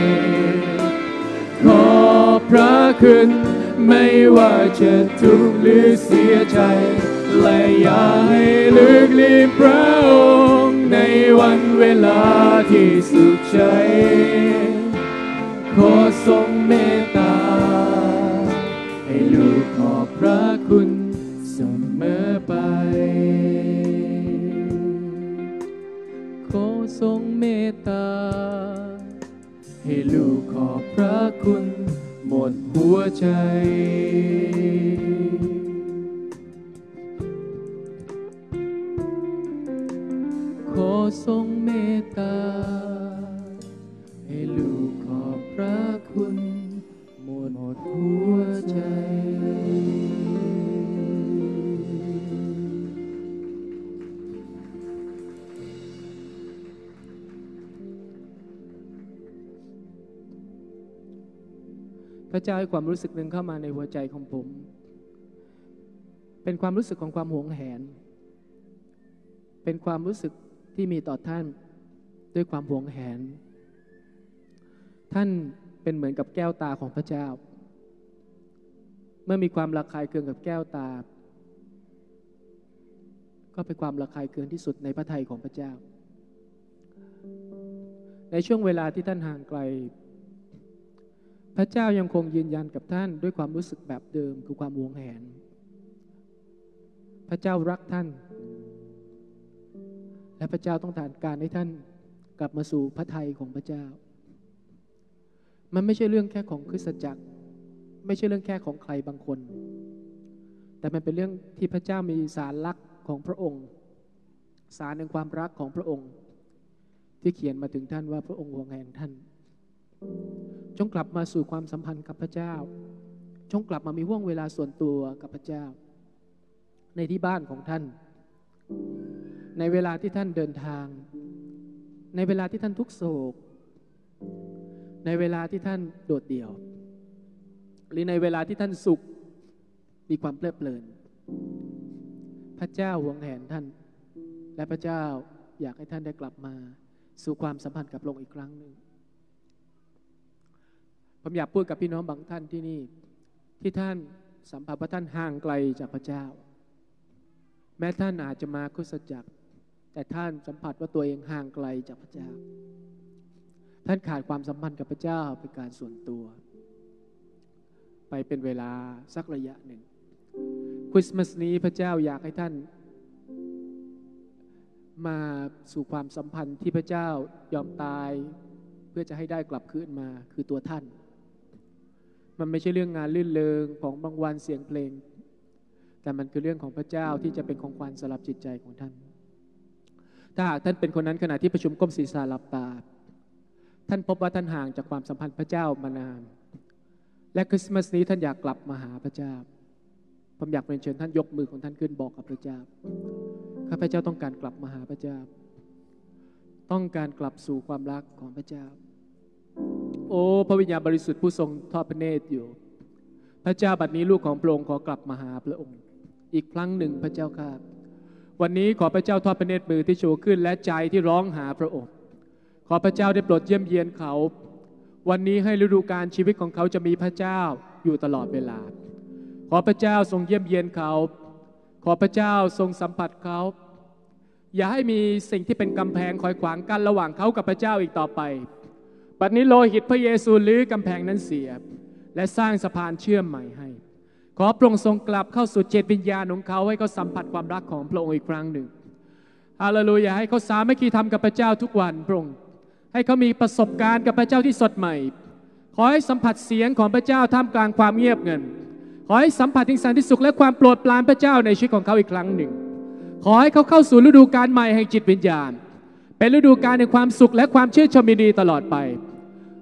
ขอบพระคุณไม่ว่าจะทุกข์หรือเสียใจและอย่าให้ลืมลืมพระองค์ในวันเวลาที่สุขใจขอทรงเมตตาให้ลูกขอบพระคุณเสมอไปขอทรงเมตตาให้ลูกขอบพระคุณหมดหัวใจขอทรงเมตตาให้ลูกขอบพระคุณหมดหัวใจพระเจ้าให้ความรู้สึกหนึ่งเข้ามาในหัวใจของผมเป็นความรู้สึกของความหวงแหนเป็นความรู้สึกที่มีต่อท่านด้วยความหวงแหนท่านเป็นเหมือนกับแก้วตาของพระเจ้าเมื่อมีความระคายเคืองกับแก้วตาก็เป็นความระคายเคืองที่สุดในพระทัยของพระเจ้าในช่วงเวลาที่ท่านห่างไกลพระเจ้ายังคงยืนยันกับท่านด้วยความรู้สึกแบบเดิมคือความหวงแหนพระเจ้ารักท่านและพระเจ้าต้องการให้ท่านกลับมาสู่พระทัยของพระเจ้ามันไม่ใช่เรื่องแค่ของคริสตจักรไม่ใช่เรื่องแค่ของใครบางคนแต่มันเป็นเรื่องที่พระเจ้ามีสารลักษณ์ของพระองค์สารแห่งความรักของพระองค์ที่เขียนมาถึงท่านว่าพระองค์ห่วงแหนท่านจงกลับมาสู่ความสัมพันธ์กับพระเจ้าจงกลับมามีห่วงเวลาส่วนตัวกับพระเจ้าในที่บ้านของท่านในเวลาที่ท่านเดินทางในเวลาที่ท่านทุกโศกในเวลาที่ท่านโดดเดี่ยวหรือในเวลาที่ท่านสุขมีความเพลิดเพลินพระเจ้าห่วงแหนท่านและพระเจ้าอยากให้ท่านได้กลับมาสู่ความสัมพันธ์กับพระองค์อีกครั้งหนึ่งผมอยากพูดกับพี่น้องบางท่านที่นี่ที่ท่านสัมผัสว่าท่านห่างไกลจากพระเจ้าแม้ท่านอาจจะมาคริสตจักรแต่ท่านสัมผัสว่าตัวเองห่างไกลจากพระเจ้าท่านขาดความสัมพันธ์กับพระเจ้าเป็นการส่วนตัวไปเป็นเวลาสักระยะหนึ่งคริสต์มาสนี้พระเจ้าอยากให้ท่านมาสู่ความสัมพันธ์ที่พระเจ้ายอมตายเพื่อจะให้ได้กลับคืนมาคือตัวท่านมันไม่ใช่เรื่องงานลื่นเริงของบางวันเสียงเพลงแต่มันคือเรื่องของพระเจ้าที่จะเป็นของขวัญสำหรับจิตใจของท่านถ้าหากท่านเป็นคนนั้นขณะที่ประชุมก้มศีรษะหลับตาท่านพบว่าท่านห่างจากความสัมพันธ์พระเจ้ามานานและคริสต์มาสนี้ท่านอยากกลับมาหาพระเจ้าผมอยากเรียนเชิญท่านยกมือของท่านขึ้นบอกกับพระเจ้าข้าพเจ้าต้องการกลับมาหาพระเจ้าต้องการกลับสู่ความรักของพระเจ้าโอ้พระวิญญาณบริสุทธิ์ผู้ทรงทอดพระเนตรอยู่พระเจ้าบัดนี้ลูกของพระองค์ขอกลับมาหาพระองค์อีกครั้งหนึ่งพระเจ้าข้าวันนี้ขอพระเจ้าทอดพระเนตรมือที่ชูขึ้นและใจที่ร้องหาพระองค์ขอพระเจ้าได้โปรดเยี่ยมเยียนเขาวันนี้ให้ฤดูกาลชีวิตของเขาจะมีพระเจ้าอยู่ตลอดเวลาขอพระเจ้าทรงเยี่ยมเยียนเขาขอพระเจ้าทรงสัมผัสเขาอย่าให้มีสิ่งที่เป็นกำแพงคอยขวางกั้นระหว่างเขากับพระเจ้าอีกต่อไปบัดนี้โลหิตพระเยซูลื้อกำแพงนั้นเสียและสร้างสะพานเชื่อมใหม่ให้ขอพระองค์ทรงกลับเข้าสู่จิตวิญญาณของเขาให้เขาสัมผัสความรักของพระองค์อีกครั้งหนึ่งฮาเลลูยาให้เขาสามัคคีธรรมกับพระเจ้าทุกวันพระองค์ให้เขามีประสบการณ์กับพระเจ้าที่สดใหม่ขอให้สัมผัสเสียงของพระเจ้าท่ามกลางความเงียบงันขอให้สัมผัสถึงสันติสุขและความโปรดปรานพระเจ้าในชีวิตของเขาอีกครั้งหนึ่งขอให้เขาเข้าสู่ฤดูกาลใหม่แห่งจิตวิญญาณเป็นฤดูกาลแห่งความสุขและความชื่นชมยินดีตลอดไป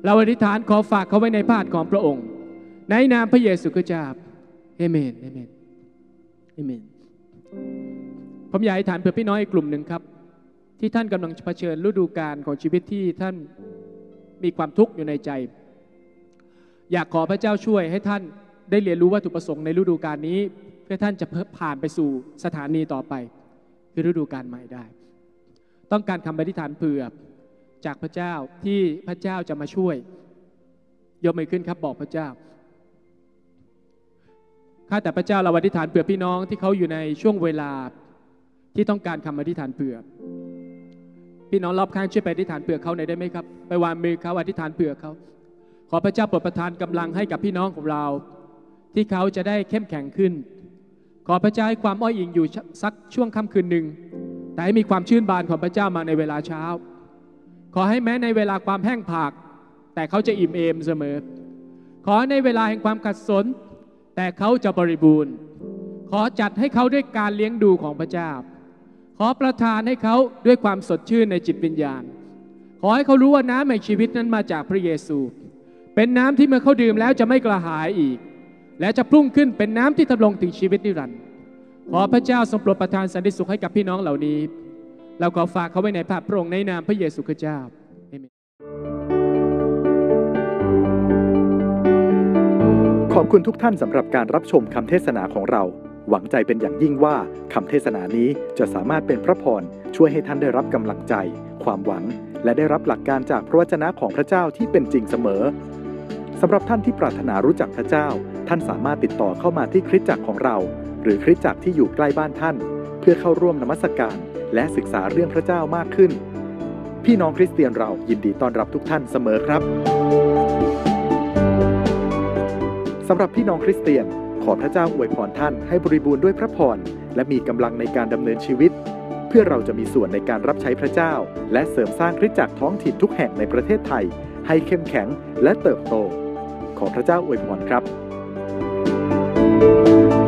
เราอธิษฐานขอฝากเขาไว้ในพระหัตถ์ของพระองค์ในนามพระเยซูคริสต์เจ้าเอเมนเอเมนเอเมนผมอยากอธิษฐานเพื่อพี่น้องอีกกลุ่มหนึ่งครับที่ท่านกำลังเผชิญฤดูกาลของชีวิตที่ท่านมีความทุกข์อยู่ในใจอยากขอพระเจ้าช่วยให้ท่านได้เรียนรู้วัตถุประสงค์ในฤดูกาลนี้เพื่อท่านจะผ่านไปสู่สถานีต่อไปคือฤดูกาลใหม่ได้ต้องการคำอธิษฐานเผื่อจากพระเจ้าที่พระเจ้าจะมาช่วยยกมือขึ้นครับบอกพระเจ้าข้าแต่พระเจ้าเราอธิษฐานเผื่อพี่น้องที่เขาอยู่ในช่วงเวลาที่ต้องการคำอธิษฐานเผื่อพี่น้องรอบข้างช่วยไปอธิษฐานเผื่อเขาหน่อยได้ไหมครับไปวางมือเขาอธิษฐานเผื่อเขาขอพระเจ้าโปรดประทานกำลังให้กับพี่น้องของเราที่เขาจะได้เข้มแข็งขึ้นขอพระเจ้าให้ความอ้อยอิงอยู่สักช่วงค่ำคืนหนึ่งแต่ให้มีความชื่นบานของพระเจ้ามาในเวลาเช้าขอให้แม้ในเวลาความแห้งผากแต่เขาจะอิ่มเอมเสมอขอในเวลาแห่งความขัดสนแต่เขาจะบริบูรณ์ขอจัดให้เขาด้วยการเลี้ยงดูของพระเจ้าขอประทานให้เขาด้วยความสดชื่นในจิตวิญญาณขอให้เขารู้ว่าน้ำแห่งชีวิตนั้นมาจากพระเยซูเป็นน้ำที่เมื่อเขาดื่มแล้วจะไม่กระหายอีกและจะพุ่งขึ้นเป็นน้ำที่ทะลงถึงชีวิตนิรันดร์ขอพระเจ้าทรงโปรดประทานสันติสุขให้กับพี่น้องเหล่านี้เราขอฝากเขาไว้ในพระองค์ในนามพระเยซูคริสต์เจ้าเอเมนขอบคุณทุกท่านสำหรับการรับชมคำเทศนาของเราหวังใจเป็นอย่างยิ่งว่าคำเทศนานี้จะสามารถเป็นพระพรช่วยให้ท่านได้รับกำลังใจความหวังและได้รับหลักการจากพระวจนะของพระเจ้าที่เป็นจริงเสมอสำหรับท่านที่ปรารถนารู้จักพระเจ้าท่านสามารถติดต่อเข้ามาที่คริสตจักรของเราหรือคริสตจักรที่อยู่ใกล้บ้านท่านเพื่อเข้าร่วมนมัสการและศึกษาเรื่องพระเจ้ามากขึ้นพี่น้องคริสเตียนเรายินดีต้อนรับทุกท่านเสมอครับสำหรับพี่น้องคริสเตียนขอพระเจ้าอวยพรท่านให้บริบูรณ์ด้วยพระพรและมีกำลังในการดำเนินชีวิตเพื่อเราจะมีส่วนในการรับใช้พระเจ้าและเสริมสร้างคริสตจักรท้องถิ่นทุกแห่งในประเทศไทยให้เข้มแข็งและเติบโตขอพระเจ้าอวยพรครับ